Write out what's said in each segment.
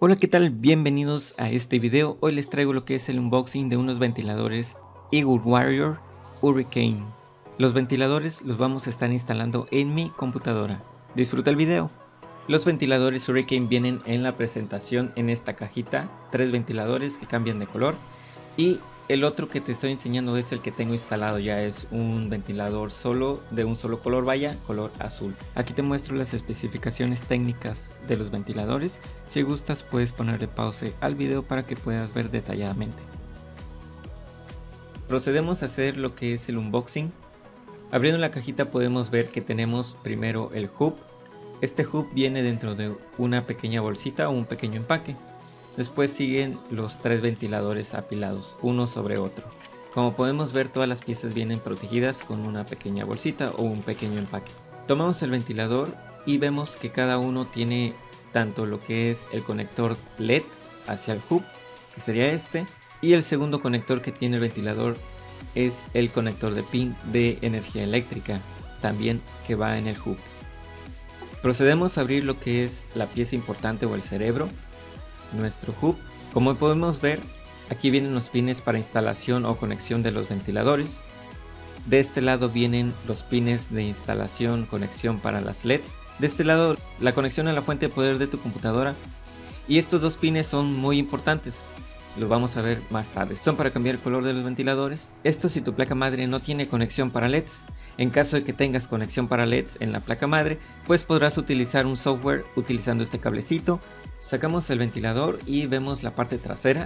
Hola, ¿qué tal? Bienvenidos a este video. Hoy les traigo lo que es el unboxing de unos ventiladores Eagle Warrior Hurricane. Los ventiladores los vamos a estar instalando en mi computadora. Disfruta el video. Los ventiladores Hurricane vienen en la presentación en esta cajita. 3 ventiladores que cambian de color. Y el otro que te estoy enseñando es el que tengo instalado ya. Es un ventilador solo, de un solo color, vaya, color azul. Aquí te muestro las especificaciones técnicas de los ventiladores. Si gustas puedes ponerle pause al video para que puedas ver detalladamente. Procedemos a hacer lo que es el unboxing. Abriendo la cajita podemos ver que tenemos primero el hub. Este hub viene dentro de una pequeña bolsita o un pequeño empaque. Después siguen los 3 ventiladores apilados, uno sobre otro. Como podemos ver, todas las piezas vienen protegidas con una pequeña bolsita o un pequeño empaque. Tomamos el ventilador y vemos que cada uno tiene tanto lo que es el conector LED hacia el hub, que sería este, y el segundo conector que tiene el ventilador es el conector de pin de energía eléctrica, también que va en el hub. Procedemos a abrir lo que es la pieza importante o el cerebro, nuestro hub. Como podemos ver, aquí vienen los pines para instalación o conexión de los ventiladores. De este lado vienen los pines de instalación, conexión para las LEDs. De este lado la conexión a la fuente de poder de tu computadora. Y estos dos pines son muy importantes, los vamos a ver más tarde. Son para cambiar el color de los ventiladores. Esto si tu placa madre no tiene conexión para LEDs. En caso de que tengas conexión para LEDs en la placa madre, pues podrás utilizar un software utilizando este cablecito. Sacamos el ventilador y vemos la parte trasera.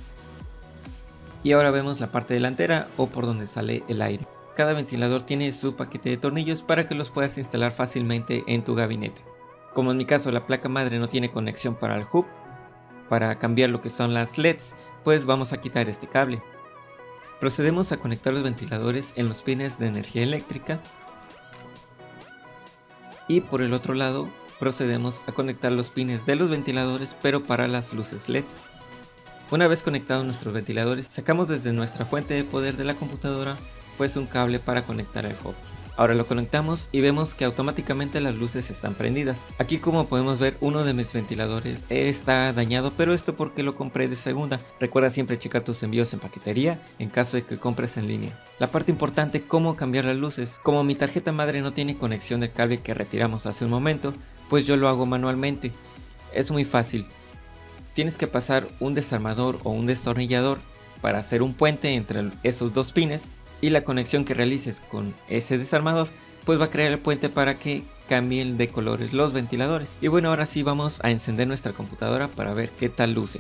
Y ahora vemos la parte delantera o por donde sale el aire. Cada ventilador tiene su paquete de tornillos para que los puedas instalar fácilmente en tu gabinete. Como en mi caso la placa madre no tiene conexión para el hub, para cambiar lo que son las LEDs, pues vamos a quitar este cable. Procedemos a conectar los ventiladores en los pines de energía eléctrica. Y por el otro lado procedemos a conectar los pines de los ventiladores, pero para las luces LEDs. Una vez conectados nuestros ventiladores, sacamos desde nuestra fuente de poder de la computadora pues un cable para conectar al hub. Ahora lo conectamos y vemos que automáticamente las luces están prendidas. Aquí, como podemos ver, uno de mis ventiladores está dañado, pero esto porque lo compré de segunda. Recuerda siempre checar tus envíos en paquetería en caso de que compres en línea. La parte importante, cómo cambiar las luces. Como mi tarjeta madre no tiene conexión del cable que retiramos hace un momento, pues yo lo hago manualmente. Es muy fácil. Tienes que pasar un desarmador o un destornillador para hacer un puente entre esos dos pines. Y la conexión que realices con ese desarmador pues va a crear el puente para que cambien de colores los ventiladores. Y bueno, ahora sí vamos a encender nuestra computadora para ver qué tal luce.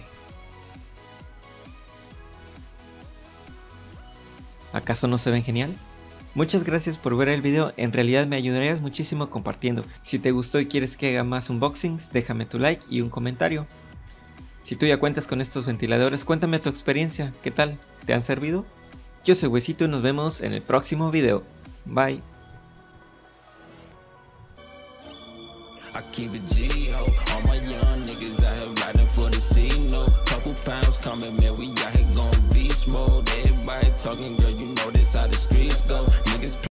¿Acaso no se ven genial? Muchas gracias por ver el video, en realidad me ayudarías muchísimo compartiendo. Si te gustó y quieres que haga más unboxings, déjame tu like y un comentario. Si tú ya cuentas con estos ventiladores, cuéntame tu experiencia, ¿qué tal? ¿Te han servido? Yo soy Huesito y nos vemos en el próximo video. Bye. I keep it G-Ho, all my young niggas out here riding for the C-No. Couple pounds coming, man, we out here gon' beast mode. Everybody talking, girl, you know this how the streets go. Niggas